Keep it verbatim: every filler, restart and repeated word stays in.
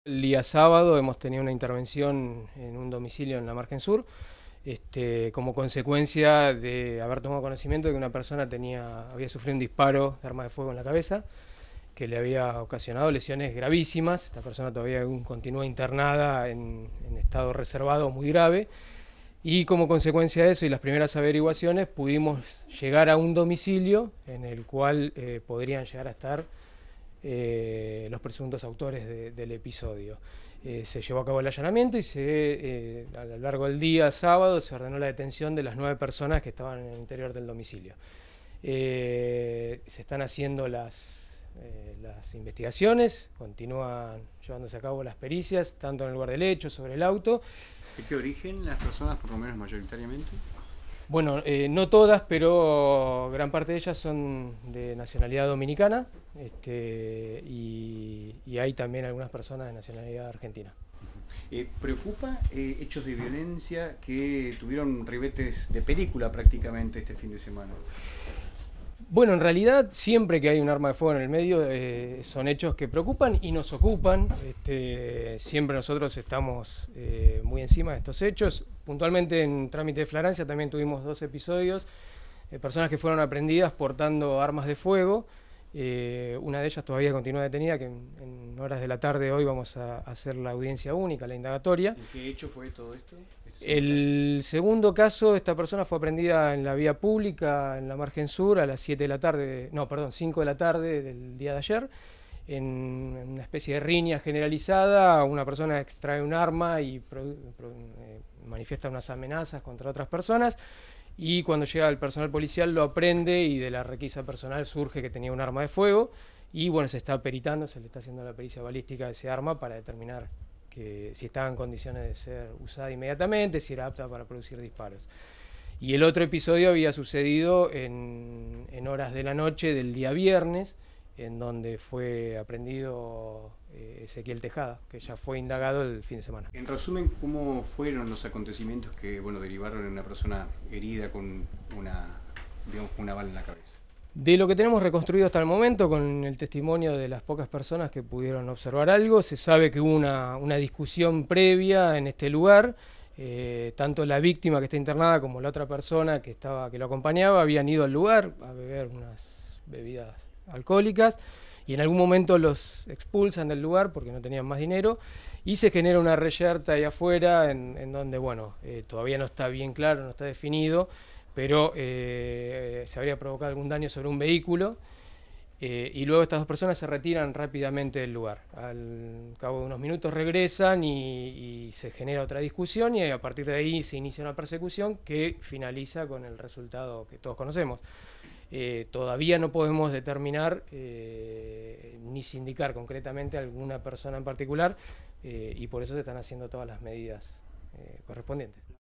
El día sábado hemos tenido una intervención en un domicilio en la margen sur, este, como consecuencia de haber tomado conocimiento de que una persona tenía, había sufrido un disparo de arma de fuego en la cabeza, que le había ocasionado lesiones gravísimas. Esta persona todavía aún continúa internada en, en estado reservado muy grave. Y como consecuencia de eso y las primeras averiguaciones pudimos llegar a un domicilio en el cual eh, podrían llegar a estar eh, los presuntos autores de, del episodio. Eh, se llevó a cabo el allanamiento y se, eh, a lo largo del día sábado se ordenó la detención de las nueve personas que estaban en el interior del domicilio. Eh, se están haciendo las, eh, las investigaciones, continúan llevándose a cabo las pericias, tanto en el lugar del hecho, sobre el auto. ¿De qué origen las personas, por lo menos mayoritariamente? Bueno, eh, no todas, pero gran parte de ellas son de nacionalidad dominicana, este, y, y hay también algunas personas de nacionalidad argentina. Eh, ¿Preocupa eh, hechos de violencia que tuvieron ribetes de película prácticamente este fin de semana? Bueno, en realidad siempre que hay un arma de fuego en el medio eh, son hechos que preocupan y nos ocupan. Este, siempre nosotros estamos eh, muy encima de estos hechos. Puntualmente en trámite de flagrancia también tuvimos dos episodios de personas que fueron aprehendidas portando armas de fuego. Eh, una de ellas todavía continúa detenida, que en, en horas de la tarde hoy vamos a, a hacer la audiencia única, la indagatoria. ¿En qué hecho fue todo esto? Este El segundo caso, esta persona fue aprendida en la vía pública, en la margen sur, a las siete de la tarde, no, perdón, cinco de la tarde del día de ayer, en una especie de riña generalizada. Una persona extrae un arma y pro, pro, eh, manifiesta unas amenazas contra otras personas, y cuando llega el personal policial lo aprende y de la requisa personal surge que tenía un arma de fuego, y bueno, se está peritando, se le está haciendo la pericia balística de ese arma para determinar que si estaba en condiciones de ser usada inmediatamente, si era apta para producir disparos. Y el otro episodio había sucedido en, en horas de la noche del día viernes, en donde fue aprendido eh, Ezequiel Tejada, que ya fue indagado el fin de semana. En resumen, ¿cómo fueron los acontecimientos que bueno, derivaron en una persona herida con una, digamos, una bala en la cabeza? De lo que tenemos reconstruido hasta el momento, con el testimonio de las pocas personas que pudieron observar algo, se sabe que hubo una, una discusión previa en este lugar. Eh, tanto la víctima que está internada como la otra persona que, estaba, que lo acompañaba habían ido al lugar a beber unas bebidas alcohólicas, y en algún momento los expulsan del lugar porque no tenían más dinero, y se genera una reyerta ahí afuera en, en donde, bueno, eh, todavía no está bien claro, no está definido, pero eh, se habría provocado algún daño sobre un vehículo, eh, y luego estas dos personas se retiran rápidamente del lugar. Al cabo de unos minutos regresan y, y se genera otra discusión, y a partir de ahí se inicia una persecución que finaliza con el resultado que todos conocemos. Eh, todavía no podemos determinar eh, ni sindicar concretamente a alguna persona en particular, eh, y por eso se están haciendo todas las medidas eh, correspondientes.